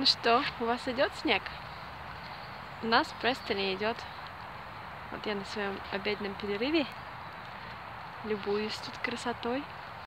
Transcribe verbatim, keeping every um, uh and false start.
Ну что, у вас идет снег? У нас в Престоне идет. Вот я на своем обеденном перерыве любуюсь тут красотой.